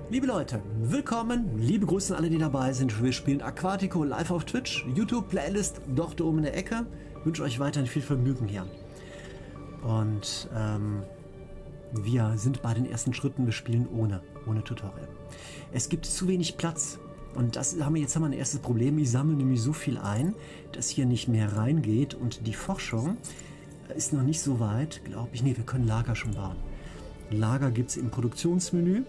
Liebe Leute, willkommen, liebe Grüße an alle, die dabei sind. Wir spielen Aquatico live auf Twitch, YouTube, Playlist, dort oben in der Ecke. Ich wünsche euch weiterhin viel Vergnügen hier. Und wir sind bei den ersten Schritten, wir spielen ohne Tutorial. Es gibt zu wenig Platz und jetzt haben wir ein erstes Problem. Ich sammle nämlich so viel ein, dass hier nicht mehr reingeht und die Forschung ist noch nicht so weit, glaube ich. Ne, wir können Lager schon bauen. Lager gibt es im Produktionsmenü.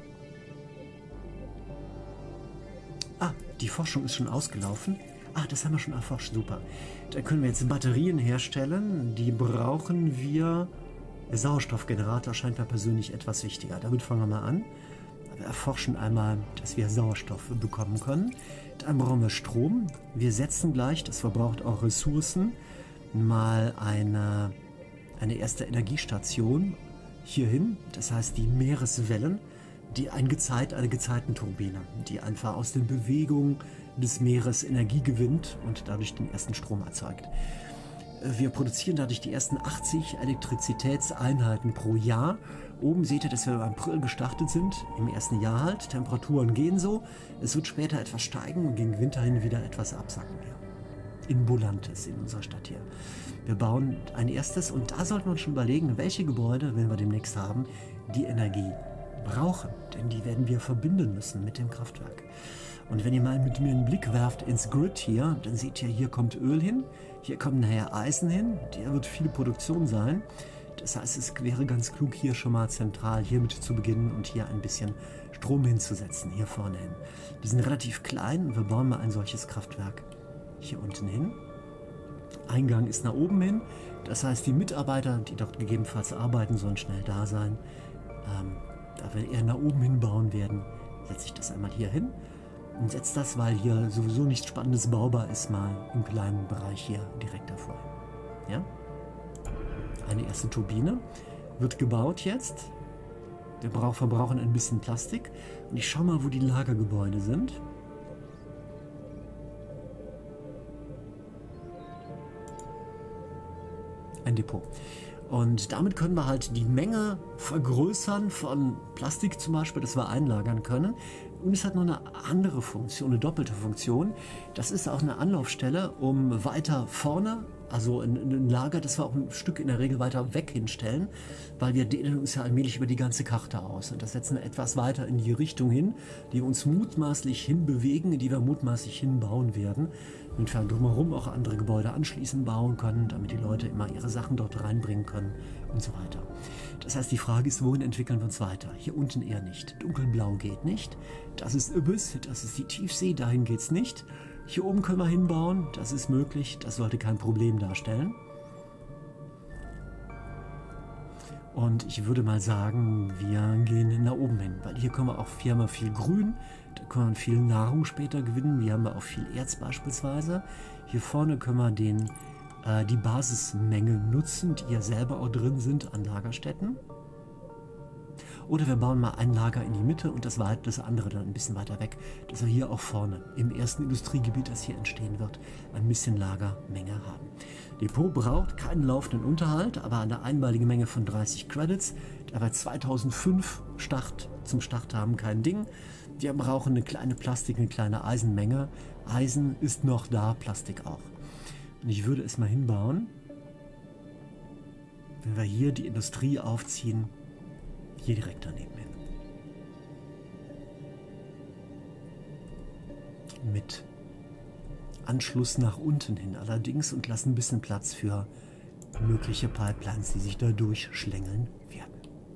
Ah, die Forschung ist schon ausgelaufen. Ah, das haben wir schon erforscht, super. Da können wir jetzt Batterien herstellen. Die brauchen wir. Der Sauerstoffgenerator scheint mir persönlich etwas wichtiger. Damit fangen wir mal an. Wir erforschen einmal, dass wir Sauerstoff bekommen können. Dann brauchen wir Strom. Wir setzen gleich, das verbraucht auch Ressourcen, mal eine erste Energiestation hier hin. Das heißt die Meereswellen. Eine Gezeitenturbine, die einfach aus den Bewegungen des Meeres Energie gewinnt und dadurch den ersten Strom erzeugt. Wir produzieren dadurch die ersten 80 Elektrizitätseinheiten pro Jahr. Oben seht ihr, dass wir im April gestartet sind, im ersten Jahr halt. Temperaturen gehen so. Es wird später etwas steigen und gegen Winter hin wieder etwas absacken. In Bulantes, in unserer Stadt hier. Wir bauen ein erstes und da sollten wir uns schon überlegen, welche Gebäude, wenn wir demnächst haben, die Energie brauchen, denn die werden wir verbinden müssen mit dem Kraftwerk. Und wenn ihr mal mit mir einen Blick werft ins Grid hier, dann seht ihr, hier kommt Öl hin, hier kommt nachher Eisen hin, der wird viel Produktion sein. Das heißt, es wäre ganz klug, hier schon mal zentral hiermit zu beginnen und hier ein bisschen Strom hinzusetzen, hier vorne hin. Die sind relativ klein und wir bauen mal ein solches Kraftwerk hier unten hin. Eingang ist nach oben hin, das heißt, die Mitarbeiter, die dort gegebenenfalls arbeiten, sollen schnell da sein. Da wir eher nach oben hin bauen werden, setze ich das einmal hier hin und setze das, weil hier sowieso nichts Spannendes baubar ist, mal im kleinen Bereich hier direkt davor. Ja? Eine erste Turbine wird gebaut jetzt. Wir verbrauchen ein bisschen Plastik und ich schaue mal, wo die Lagergebäude sind. Ein Depot. Und damit können wir halt die Menge vergrößern von Plastik zum Beispiel, das wir einlagern können. Und es hat noch eine andere Funktion, eine doppelte Funktion. Das ist auch eine Anlaufstelle, um weiter vorne, also ein Lager, das wir auch ein Stück in der Regel weiter weg hinstellen, weil wir dehnen uns ja allmählich über die ganze Karte aus. Und das setzen wir etwas weiter in die Richtung hin, die wir uns mutmaßlich hinbewegen, in die wir mutmaßlich hinbauen werden. Und wir drumherum auch andere Gebäude anschließend bauen können, damit die Leute immer ihre Sachen dort reinbringen können und so weiter. Das heißt, die Frage ist, wohin entwickeln wir uns weiter? Hier unten eher nicht. Dunkelblau geht nicht. Das ist Abyss, das ist die Tiefsee, dahin geht es nicht. Hier oben können wir hinbauen, das ist möglich, das sollte kein Problem darstellen. Und ich würde mal sagen, wir gehen nach oben hin, weil hier haben wir viel Grün, da können wir viel Nahrung später gewinnen, hier haben wir auch viel Erz beispielsweise. Hier vorne können wir die Basismenge nutzen, die ja selber auch drin sind an Lagerstätten. Oder wir bauen mal ein Lager in die Mitte und das andere dann ein bisschen weiter weg, dass wir hier auch vorne im ersten Industriegebiet, das hier entstehen wird, ein bisschen Lagermenge haben. Depot braucht keinen laufenden Unterhalt, aber eine einmalige Menge von 30 Credits, da wir 2005 zum Start haben, kein Ding. Wir brauchen eine kleine Plastik, eine kleine Eisenmenge. Eisen ist noch da, Plastik auch. Und ich würde es mal hinbauen, wenn wir hier die Industrie aufziehen, hier direkt daneben hin. Mit Anschluss nach unten hin allerdings und lassen ein bisschen Platz für mögliche Pipelines, die sich da durchschlängeln werden.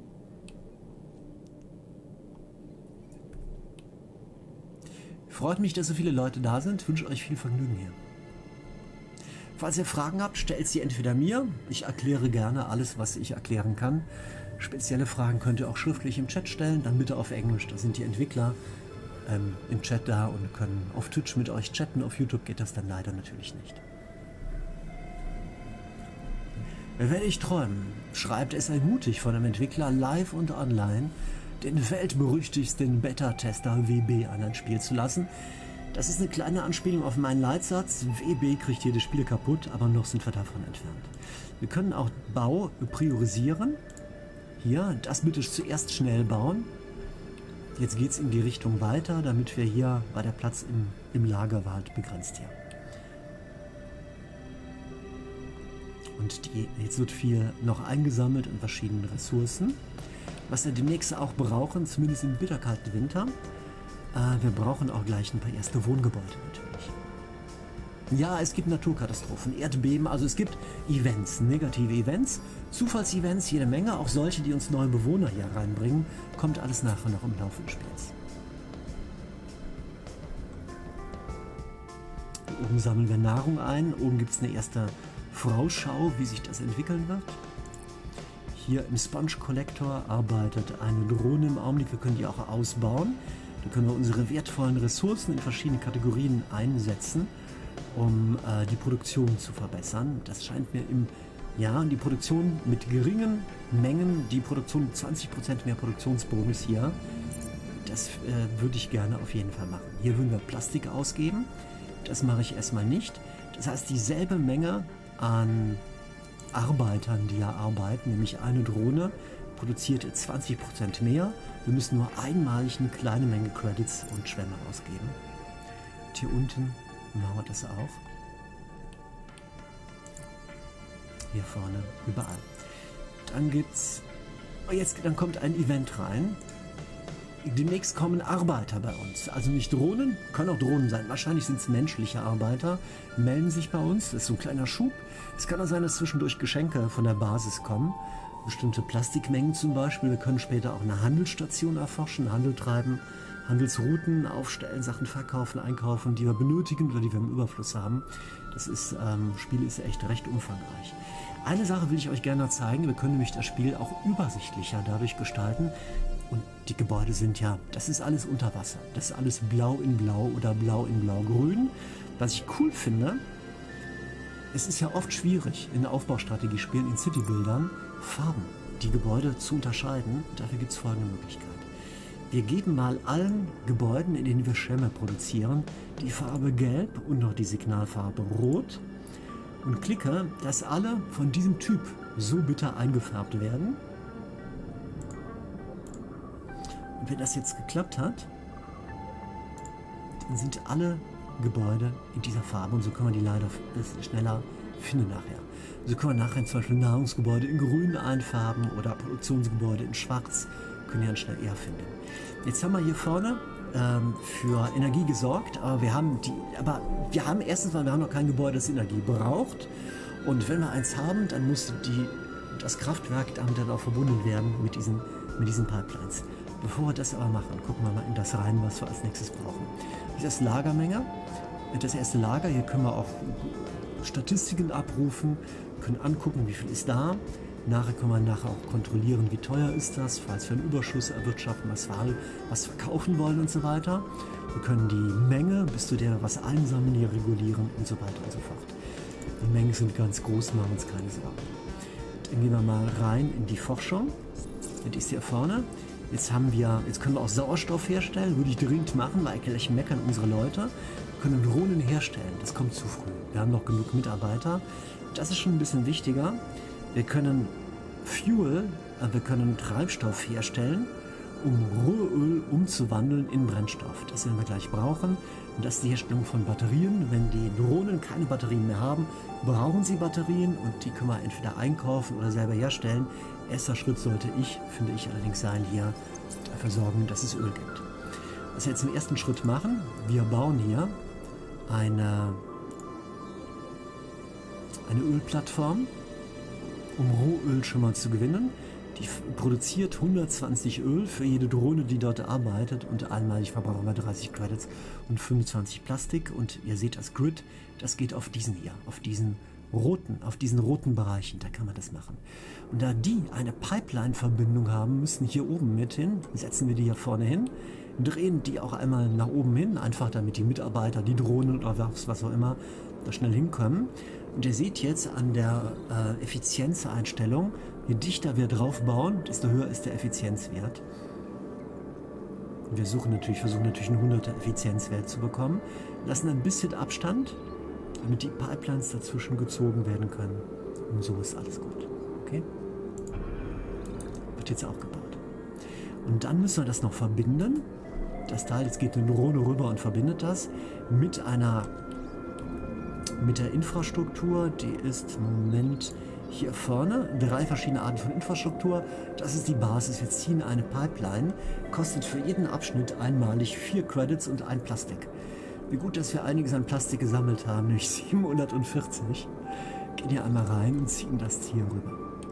Freut mich, dass so viele Leute da sind. Wünsche euch viel Vergnügen hier. Falls ihr Fragen habt, stellt sie entweder mir. Ich erkläre gerne alles, was ich erklären kann. Spezielle Fragen könnt ihr auch schriftlich im Chat stellen, dann bitte auf Englisch. Da sind die Entwickler im Chat da und können auf Twitch mit euch chatten. Auf YouTube geht das dann leider natürlich nicht. Wenn ich träumen, schreibt es mutig von einem Entwickler live und online, den weltberüchtigsten Beta-Tester WB an ein Spiel zu lassen. Das ist eine kleine Anspielung auf meinen Leitsatz. WB kriegt jedes Spiel kaputt, aber noch sind wir davon entfernt. Wir können auch Bau priorisieren. Hier, das bitte zuerst schnell bauen. Jetzt geht es in die Richtung weiter, damit wir hier, weil der Platz im Lager war halt begrenzt hier. Und jetzt wird viel noch eingesammelt in verschiedenen Ressourcen. Was wir demnächst auch brauchen, zumindest im bitterkalten Winter, wir brauchen auch gleich ein paar erste Wohngebäude natürlich. Ja, es gibt Naturkatastrophen, Erdbeben, also es gibt Events, negative Events, Zufallsevents, jede Menge, auch solche, die uns neue Bewohner hier reinbringen, kommt alles nachher noch im Laufe des Spiels. Hier oben sammeln wir Nahrung ein, oben gibt es eine erste Vorausschau, wie sich das entwickeln wird. Hier im Sponge Collector arbeitet eine Drohne im Augenblick, wir können die auch ausbauen. Da können wir unsere wertvollen Ressourcen in verschiedene Kategorien einsetzen, um die Produktion zu verbessern. Das scheint mir die Produktion mit geringen Mengen, die Produktion 20% mehr Produktionsbonus hier, das würde ich gerne auf jeden Fall machen. Hier würden wir Plastik ausgeben, das mache ich erstmal nicht. Das heißt, dieselbe Menge an Arbeitern, die hier arbeiten, nämlich eine Drohne, produziert 20% mehr. Wir müssen nur einmalig eine kleine Menge Credits und Schwämme ausgeben. Und hier unten machen wir das auch. Hier vorne, überall. Dann gibt's, dann kommt ein Event rein. Demnächst kommen Arbeiter bei uns. Also nicht Drohnen, können auch Drohnen sein. Wahrscheinlich sind es menschliche Arbeiter, melden sich bei uns. Das ist so ein kleiner Schub. Es kann auch sein, dass zwischendurch Geschenke von der Basis kommen. Bestimmte Plastikmengen zum Beispiel. Wir können später auch eine Handelsstation erforschen, Handel treiben, Handelsrouten aufstellen, Sachen verkaufen, einkaufen, die wir benötigen oder die wir im Überfluss haben. Das Spiel ist echt recht umfangreich. Eine Sache will ich euch gerne noch zeigen. Wir können nämlich das Spiel auch übersichtlicher dadurch gestalten. Und die Gebäude sind ja, das ist alles unter Wasser. Das ist alles blau in blau oder blau in blau-grün. Was ich cool finde, es ist ja oft schwierig in Aufbaustrategiespielen, in Citybildern, Farben, die Gebäude zu unterscheiden. Dafür gibt es folgende Möglichkeit. Wir geben mal allen Gebäuden, in denen wir Schwämme produzieren, die Farbe Gelb und noch die Signalfarbe Rot und klicke, dass alle von diesem Typ so bitter eingefärbt werden. Und wenn das jetzt geklappt hat, dann sind alle Gebäude in dieser Farbe und so können wir die leider schneller finden nachher. So können wir nachher zum Beispiel Nahrungsgebäude in grün einfärben oder Produktionsgebäude in schwarz, können wir dann schnell eher finden. Jetzt haben wir hier vorne für Energie gesorgt, aber wir haben erstens mal, wir haben noch kein Gebäude, das Energie braucht, und wenn wir eins haben, dann muss das Kraftwerk damit dann auch verbunden werden mit diesen Pipelines. Bevor wir das aber machen, gucken wir mal in das rein, was wir als nächstes brauchen. Hier ist Lagermenge, das erste Lager, hier können wir auch Statistiken abrufen, können angucken, wie viel ist da. Nachher können wir auch kontrollieren, wie teuer ist das, falls wir einen Überschuss erwirtschaften, was verkaufen wollen und so weiter. Wir können die Menge, bis zu der wir was einsammeln, hier regulieren und so weiter und so fort. Die Mengen sind ganz groß, machen uns keine Sorgen. Dann gehen wir mal rein in die Forschung. Das ist hier vorne. Jetzt können wir auch Sauerstoff herstellen, würde ich dringend machen, weil gleich meckern unsere Leute. Wir können Drohnen herstellen, das kommt zu früh. Wir haben noch genug Mitarbeiter. Das ist schon ein bisschen wichtiger. Wir können wir können Treibstoff herstellen, um Rohöl umzuwandeln in Brennstoff. Das werden wir gleich brauchen. Und das ist die Herstellung von Batterien. Wenn die Drohnen keine Batterien mehr haben, brauchen sie Batterien und die können wir entweder einkaufen oder selber herstellen. Erster Schritt sollte finde ich allerdings sein, hier dafür sorgen, dass es Öl gibt. Was wir jetzt im ersten Schritt machen, wir bauen hier eine Ölplattform, um Rohöl schon mal zu gewinnen. Die produziert 120 Öl für jede Drohne, die dort arbeitet, und einmalig verbrauchen wir 30 Credits und 25 Plastik. Und ihr seht das Grid, das geht auf diesen hier, auf diesen roten Bereichen, da kann man das machen. Und da die eine Pipeline-Verbindung haben, müssen hier oben mit hin, setzen wir die hier vorne hin, drehen die auch einmal nach oben hin, einfach damit die Mitarbeiter, die Drohnen oder was auch immer, da schnell hinkommen. Und ihr seht jetzt an der Effizienzeinstellung, je dichter wir drauf bauen, desto höher ist der Effizienzwert. Und wir versuchen natürlich einen 100er Effizienzwert zu bekommen, lassen ein bisschen Abstand, damit die Pipelines dazwischen gezogen werden können. Und so ist alles gut. Okay? Wird jetzt auch gebaut. Und dann müssen wir das noch verbinden. Das Teil, jetzt geht eine Drohne rüber und verbindet das mit der Infrastruktur. Die ist im Moment hier vorne. 3 verschiedene Arten von Infrastruktur. Das ist die Basis. Wir ziehen eine Pipeline. Kostet für jeden Abschnitt einmalig 4 Credits und 1 Plastik. Wie gut, dass wir einiges an Plastik gesammelt haben, nämlich 740. Gehen hier einmal rein und ziehen das hier rüber.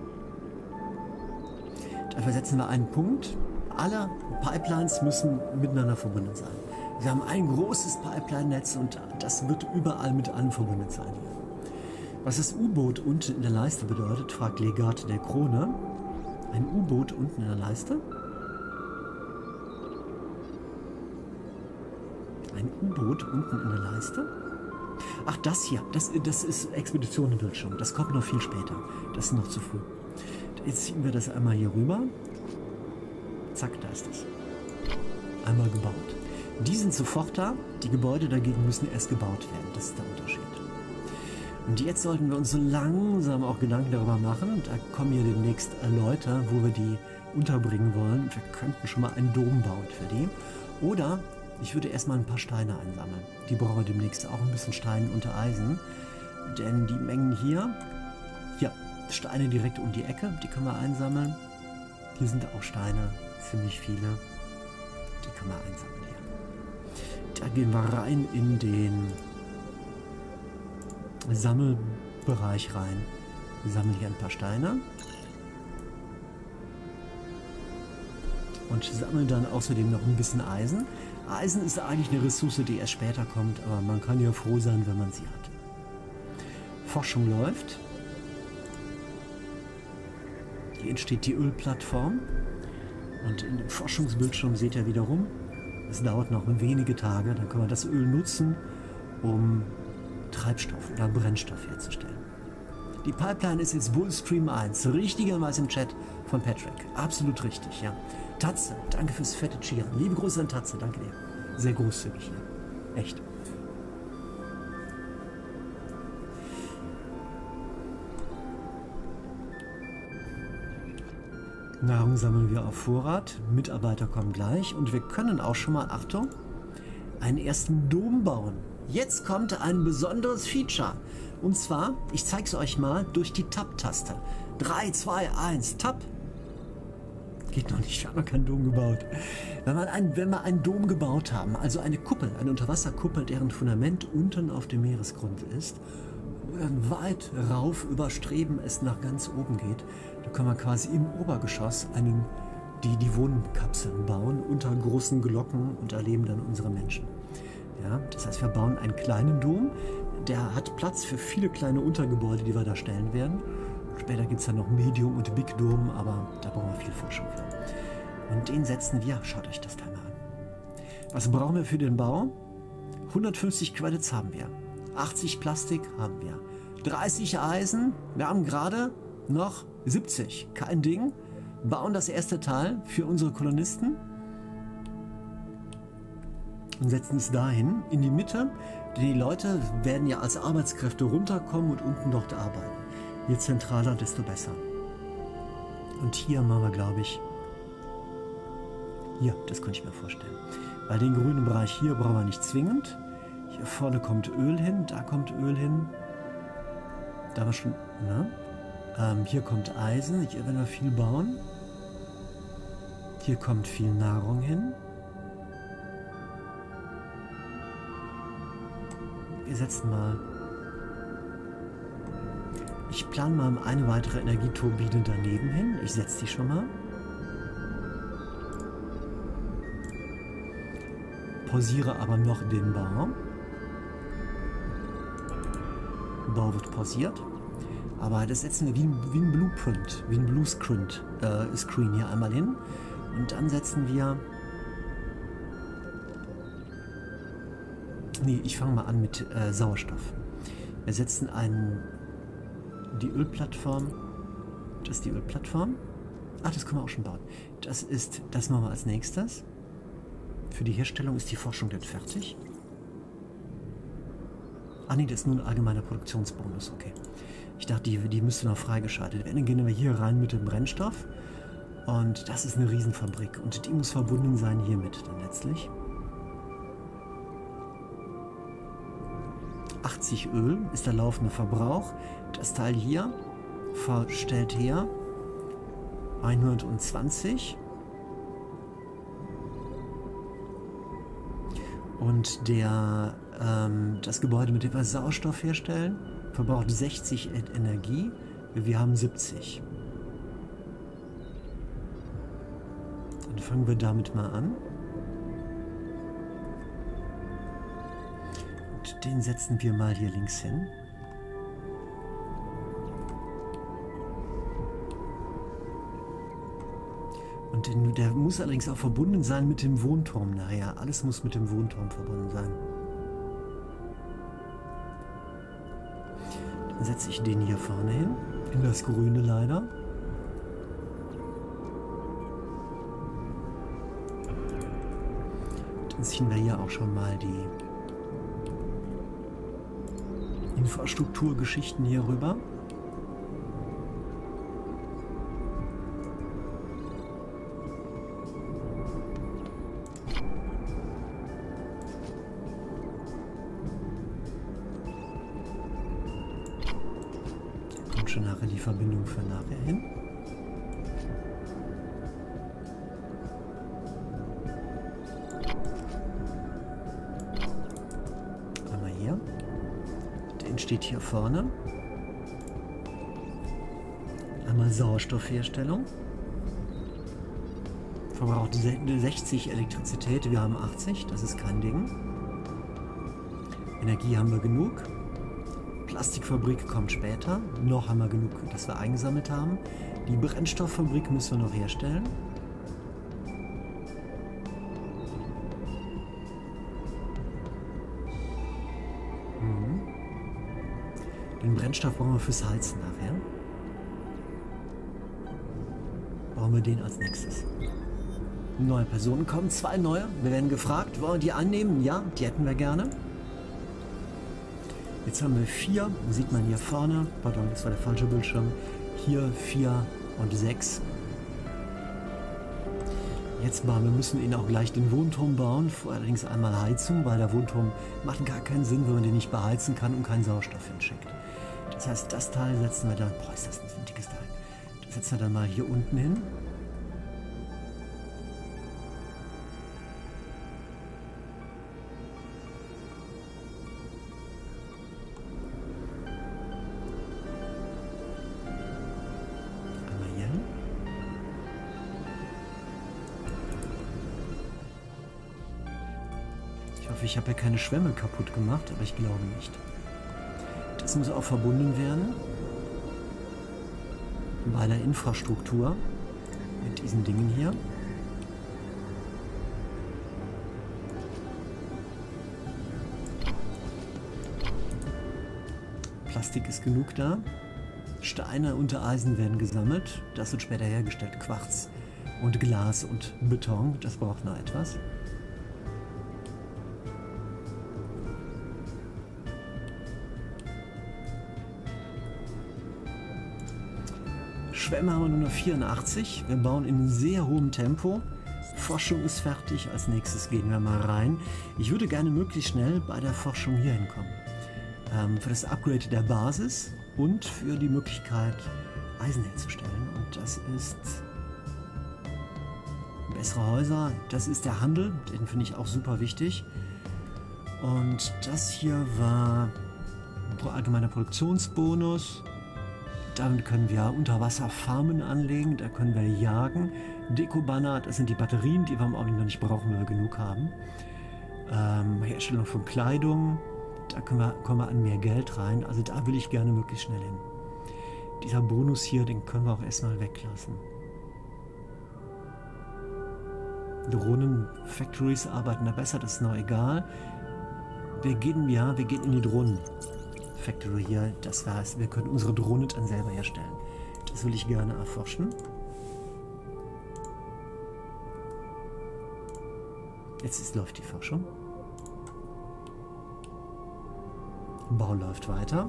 Dafür setzen wir einen Punkt. Alle Pipelines müssen miteinander verbunden sein. Wir haben ein großes Pipeline-Netz und das wird überall mit allem verbunden sein. Was das U-Boot unten in der Leiste bedeutet, fragt Legat der Krone. Ein U-Boot unten in der Leiste? Ein U-Boot unten in der Leiste? Ach, das hier. Das ist Expeditionenbildschirm. Das kommt noch viel später. Das ist noch zu früh. Jetzt ziehen wir das einmal hier rüber. Zack, da ist es. Einmal gebaut. Die sind sofort da. Die Gebäude dagegen müssen erst gebaut werden. Das ist der Unterschied. Und jetzt sollten wir uns so langsam auch Gedanken darüber machen. Da kommen hier demnächst Leute, wo wir die unterbringen wollen. Wir könnten schon mal einen Dom bauen für die. Oder ich würde erstmal ein paar Steine einsammeln. Die brauchen wir demnächst auch ein bisschen Stein unter Eisen. Denn die Mengen hier, Steine direkt um die Ecke, die können wir einsammeln. Hier sind auch Steine, ziemlich viele. Die können wir einsammeln hier. Da gehen wir rein in den Sammelbereich rein. Wir sammeln hier ein paar Steine. Und sammeln dann außerdem noch ein bisschen Eisen. Eisen ist eigentlich eine Ressource, die erst später kommt, aber man kann ja froh sein, wenn man sie hat. Forschung läuft. Hier entsteht die Ölplattform. Und in dem Forschungsbildschirm seht ihr wiederum, es dauert noch wenige Tage, dann können wir das Öl nutzen, um Treibstoff oder Brennstoff herzustellen. Die Pipeline ist jetzt Bullstream 1. Richtigerweise im Chat von Patrick. Absolut richtig, ja. Tatze, danke fürs fette Cheeren. Liebe Grüße an Tatze, danke dir. Sehr großzügig hier. Echt. Nahrung sammeln wir auf Vorrat. Mitarbeiter kommen gleich. Und wir können auch schon mal, Achtung, einen ersten Dom bauen. Jetzt kommt ein besonderes Feature. Und zwar, ich zeige es euch mal durch die Tab-Taste. 3, 2, 1, Tab. Geht noch nicht, wir haben noch keinen Dom gebaut. Wenn wir einen Dom gebaut haben, also eine Kuppel, eine Unterwasserkuppel, deren Fundament unten auf dem Meeresgrund ist, wo dann weit rauf überstreben es nach ganz oben geht, da können wir quasi im Obergeschoss die Wohnkapseln bauen unter großen Glocken und erleben dann unsere Menschen. Ja, das heißt, wir bauen einen kleinen Dom, der hat Platz für viele kleine Untergebäude, die wir da stellen werden. Später gibt es dann noch Medium und Big Dom, aber da brauchen wir viel Forschung für. Und den setzen wir, schaut euch das Teil mal an. Was brauchen wir für den Bau? 150 Credits haben wir, 80 Plastik haben wir, 30 Eisen, wir haben gerade noch 70, kein Ding. Bauen das erste Teil für unsere Kolonisten und setzen es dahin, in die Mitte. Die Leute werden ja als Arbeitskräfte runterkommen und unten dort arbeiten. Je zentraler, desto besser. Und hier machen wir, glaube ich, hier, das könnte ich mir vorstellen. Bei den grünen Bereich hier brauchen wir nicht zwingend. Hier vorne kommt Öl hin, da kommt Öl hin. Da haben wir schon, ne? Hier kommt Eisen, hier werden wir viel bauen. Hier kommt viel Nahrung hin. Wir setzen mal... Ich plane mal eine weitere Energieturbine daneben hin. Ich setze die schon mal. Pausiere aber noch den Bau. Bau wird pausiert. Aber das setzen wir wie ein Blueprint, wie ein Bluescreen hier einmal hin. Und dann setzen wir... Nee, ich fange mal an mit Sauerstoff. Wir setzen die Ölplattform. Das ist die Ölplattform. Ach, das können wir auch schon bauen. Das machen wir als nächstes. Für die Herstellung ist die Forschung dann fertig. Ah nee, das ist nur ein allgemeiner Produktionsbonus, okay. Ich dachte, die müsste noch freigeschaltet werden. Dann gehen wir hier rein mit dem Brennstoff. Und das ist eine Riesenfabrik und die muss verbunden sein hiermit dann letztlich. 80 Öl ist der laufende Verbrauch. Das Teil hier stellt her 120. Und das Gebäude, mit dem wir Sauerstoff herstellen, verbraucht 60 Energie. Wir haben 70. Dann fangen wir damit mal an. Und den setzen wir mal hier links hin. Und der muss allerdings auch verbunden sein mit dem Wohnturm nachher. Alles muss mit dem Wohnturm verbunden sein. Dann setze ich den hier vorne hin. In das Grüne leider. Dann ziehen wir hier auch schon mal die Infrastrukturgeschichten hier rüber. Schon nachher die Verbindung für nachher hin. Einmal hier. Der entsteht hier vorne. Einmal Sauerstoffherstellung. Verbraucht 60 Elektrizität, wir haben 80, das ist kein Ding. Energie haben wir genug. Plastikfabrik kommt später. Noch haben wir genug, das wir eingesammelt haben. Die Brennstofffabrik müssen wir noch herstellen. Den Brennstoff brauchen wir fürs Heizen nachher. Brauchen wir den als nächstes. Neue Personen kommen, 2 neue. Wir werden gefragt, wollen wir die annehmen? Ja, die hätten wir gerne. Jetzt haben wir 4, sieht man hier vorne, pardon, das war der falsche Bildschirm, hier 4 und 6. Jetzt wir müssen ihnen auch gleich den Wohnturm bauen, allerdings einmal Heizung, weil der Wohnturm macht gar keinen Sinn, wenn man den nicht beheizen kann und keinen Sauerstoff hinschickt. Das heißt, das Teil setzen wir dann, boah, ist das ein dickes Teil, das setzen wir dann mal hier unten hin. Ich habe ja keine Schwämme kaputt gemacht, aber ich glaube nicht. Das muss auch verbunden werden bei der Infrastruktur mit diesen Dingen hier. Plastik ist genug da. Steine und Eisen werden gesammelt. Das wird später hergestellt. Quarz und Glas und Beton. Das braucht noch etwas. Schwämme haben wir nur noch 84. Wir bauen in sehr hohem Tempo. Forschung ist fertig. Als nächstes gehen wir mal rein. Ich würde gerne möglichst schnell bei der Forschung hier hinkommen. Für das Upgrade der Basis und für die Möglichkeit, Eisen herzustellen. Und das ist bessere Häuser. Das ist der Handel. Den finde ich auch super wichtig. Und das hier war allgemeiner Produktionsbonus. Damit können wir Unterwasserfarmen anlegen, da können wir jagen. Dekobanner, das sind die Batterien, die wir im Augenblick noch nicht brauchen, weil wir genug haben. Herstellung von Kleidung, da kommen wir an mehr Geld rein. Also da will ich gerne möglichst schnell hin. Dieser Bonus hier, den können wir auch erstmal weglassen. Drohnen-Factories arbeiten da besser, das ist noch egal. Wir gehen in die Drohnen. Factory hier, das heißt, wir können unsere Drohne dann selber herstellen. Das will ich gerne erforschen. Jetzt läuft die Forschung. Bau läuft weiter.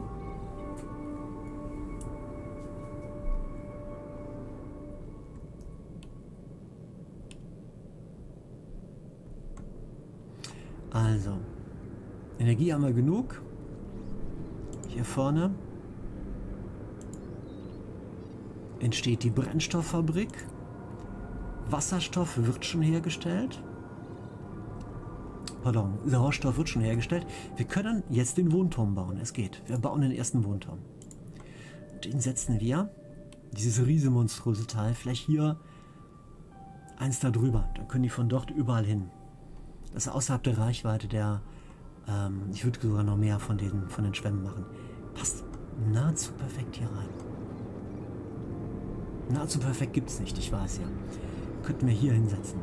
Also, Energie haben wir genug. Hier vorne entsteht die Brennstofffabrik. Wasserstoff wird schon hergestellt. Pardon, Sauerstoff wird schon hergestellt. Wir können jetzt den Wohnturm bauen. Es geht. Wir bauen den ersten Wohnturm. Den setzen wir, dieses riesige monströse Teil, vielleicht hier eins da drüber. Dann können die von dort überall hin. Das ist außerhalb der Reichweite der... ich würde sogar noch mehr von den Schwämmen machen. Passt nahezu perfekt hier rein. Nahezu perfekt gibt es nicht, ich weiß ja. Könnten wir hier hinsetzen.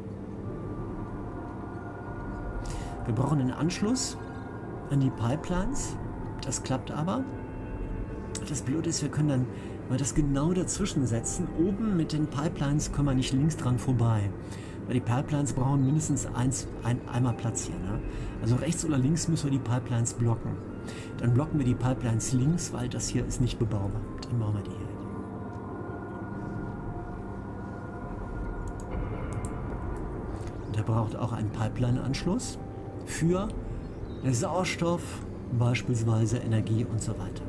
Wir brauchen einen Anschluss an die Pipelines. Das klappt aber. Das Blöde ist, wir können dann mal das genau dazwischen setzen. Oben mit den Pipelines können wir nicht links dran vorbei. Weil die Pipelines brauchen mindestens einmal Platz hier. Ne? Also rechts oder links müssen wir die Pipelines blocken. Dann blocken wir die Pipelines links, weil das hier ist nicht bebaubar. Dann bauen wir die hier hin. Und der braucht auch einen Pipeline-Anschluss für Sauerstoff, beispielsweise Energie und so weiter.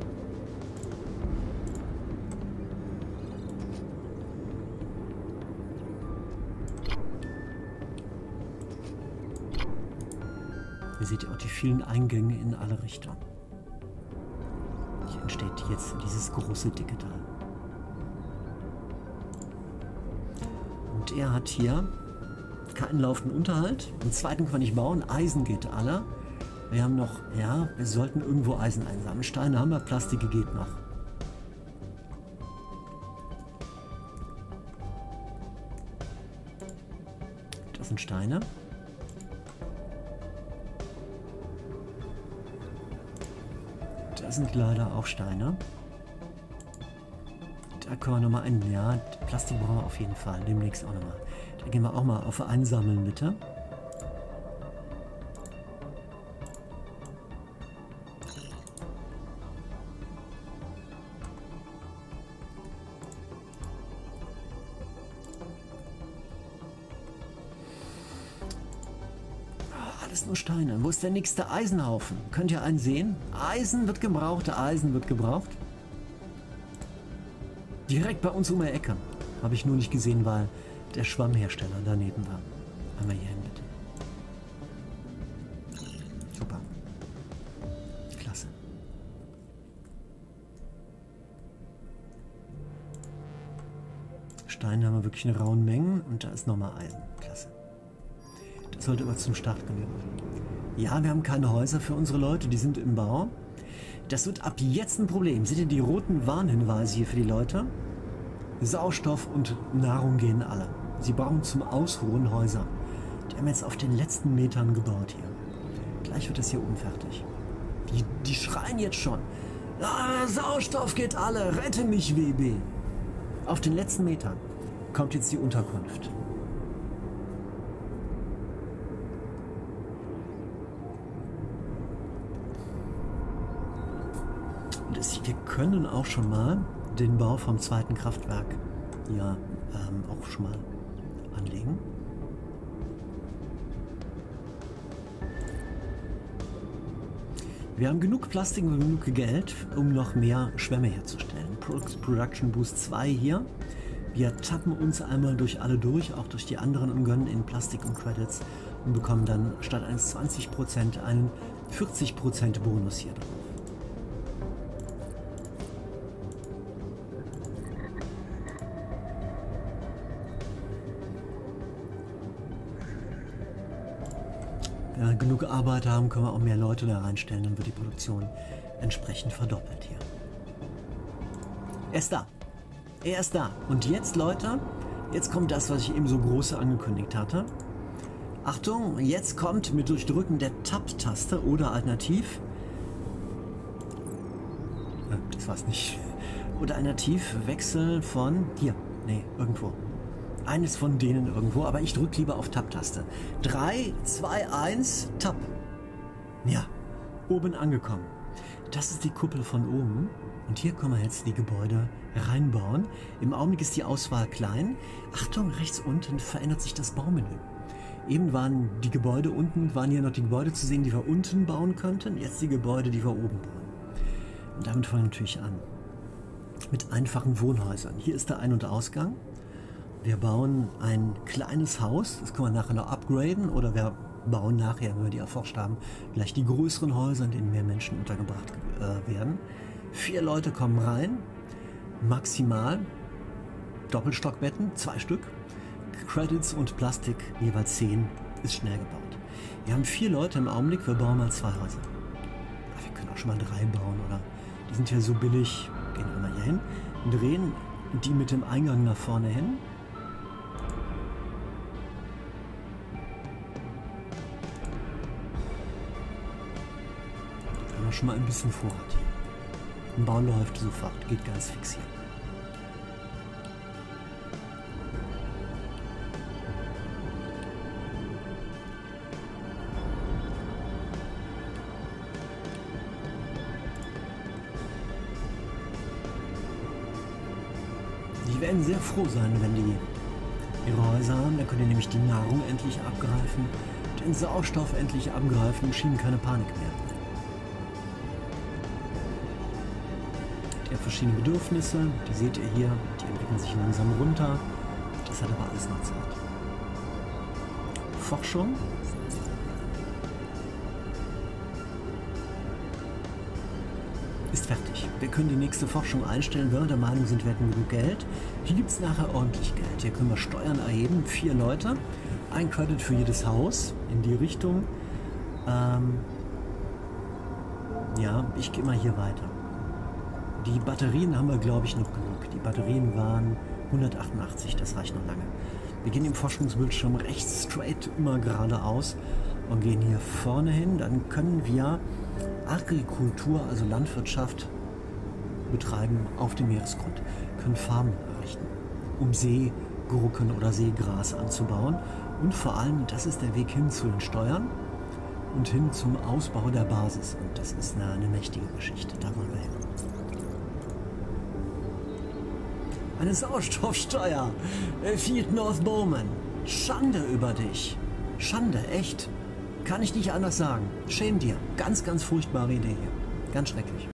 Ihr seht ja auch die vielen Eingänge in alle Richtungen. Hier entsteht jetzt dieses große dicke Teil. Und er hat hier keinen laufenden Unterhalt. Den zweiten können wir nicht bauen. Eisen geht alle. Wir haben noch, ja, wir sollten irgendwo Eisen einsammeln. Steine haben wir, Plastik geht noch. Das sind Steine. Das sind leider auch Steine. Da können wir nochmal einen, ja, Plastik brauchen wir auf jeden Fall, demnächst auch nochmal. Da gehen wir auch mal auf Einsammeln, bitte. Alles nur Steine. Wo ist der nächste Eisenhaufen? Könnt ihr einen sehen? Eisen wird gebraucht, Eisen wird gebraucht. Direkt bei uns um die Ecke. Habe ich nur nicht gesehen, weil der Schwammhersteller daneben war. Einmal hier hin, bitte. Super. Klasse. Steine haben wir wirklich in rauen Mengen und da ist nochmal Eisen. Klasse. Das sollte aber zum Start genügen. Ja, wir haben keine Häuser für unsere Leute, die sind im Bau. Das wird ab jetzt ein Problem. Seht ihr die roten Warnhinweise hier für die Leute? Sauerstoff und Nahrung gehen alle. Sie brauchen zum Ausruhen Häuser. Die haben jetzt auf den letzten Metern gebaut hier. Gleich wird das hier oben fertig. Die schreien jetzt schon. Ah, Sauerstoff geht alle, rette mich, WB. Auf den letzten Metern kommt jetzt die Unterkunft. Wir können auch schon mal den Bau vom zweiten Kraftwerk hier auch schon mal anlegen. Wir haben genug Plastik und genug Geld, um noch mehr Schwämme herzustellen. Production Boost 2 hier. Wir tappen uns einmal durch alle durch, auch durch die anderen und gönnen in Plastik und Credits und bekommen dann statt eines 20% einen 40% Bonus hier drauf. Wenn wir genug Arbeit haben, können wir auch mehr Leute da reinstellen, dann wird die Produktion entsprechend verdoppelt hier. Er ist da. Er ist da. Und jetzt, Leute, jetzt kommt das, was ich eben so groß angekündigt hatte. Achtung, jetzt kommt mit Durchdrücken der Tab-Taste oder alternativ, das war's nicht, oder alternativ Wechsel von, hier, nee, irgendwo. Eines von denen irgendwo, aber ich drücke lieber auf Tab-Taste. 3, 2, 1, Tab. Ja, oben angekommen. Das ist die Kuppel von oben. Und hier können wir jetzt die Gebäude reinbauen. Im Augenblick ist die Auswahl klein. Achtung, rechts unten verändert sich das Baumenü. Eben waren die Gebäude unten, waren hier noch die Gebäude zu sehen, die wir unten bauen könnten. Jetzt die Gebäude, die wir oben bauen. Und damit fangen wir natürlich an. Mit einfachen Wohnhäusern. Hier ist der Ein- und Ausgang. Wir bauen ein kleines Haus. Das können wir nachher noch upgraden. Oder wir bauen nachher, wenn wir die erforscht haben, gleich die größeren Häuser, in denen mehr Menschen untergebracht werden. 4 Leute kommen rein. Maximal. Doppelstockbetten, 2 Stück. Credits und Plastik, jeweils 10, ist schnell gebaut. Wir haben 4 Leute im Augenblick, wir bauen mal 2 Häuser. Aber wir können auch schon mal 3 bauen, oder? Die sind ja so billig. Gehen wir mal hier hin, drehen die mit dem Eingang nach vorne hin. Da haben wir schon mal ein bisschen Vorrat hier. Ein Bau läuft sofort, geht ganz fix hier. Die werden sehr froh sein, wenn die ihre Häuser haben. Dann können die nämlich die Nahrung endlich abgreifen, den Sauerstoff endlich abgreifen und schieben keine Panik mehr. Die haben verschiedene Bedürfnisse, die seht ihr hier, die entwickeln sich langsam runter. Das hat aber alles noch Zeit. Forschung. Ist fertig. Wir können die nächste Forschung einstellen, wenn wir der Meinung sind, wir hätten genug Geld. Hier gibt es nachher ordentlich Geld. Hier können wir Steuern erheben. 4 Leute. Ein Credit für jedes Haus in die Richtung. Ja, ich gehe mal hier weiter. Die Batterien haben wir, glaube ich, noch genug. Die Batterien waren 188, das reicht noch lange. Wir gehen im Forschungsbildschirm rechts straight immer geradeaus und gehen hier vorne hin. Dann können wir Agrikultur, also Landwirtschaft, betreiben auf dem Meeresgrund. Können Farmen errichten, um Seegurken oder Seegras anzubauen. Und vor allem, das ist der Weg hin zu den Steuern und hin zum Ausbau der Basis. Und das ist eine mächtige Geschichte. Da wollen wir hin. Eine Sauerstoffsteuer. Field North Bowman. Schande über dich. Schande, echt. Kann ich nicht anders sagen. Schäm dir. Ganz, ganz furchtbare Idee hier. Ganz schrecklich.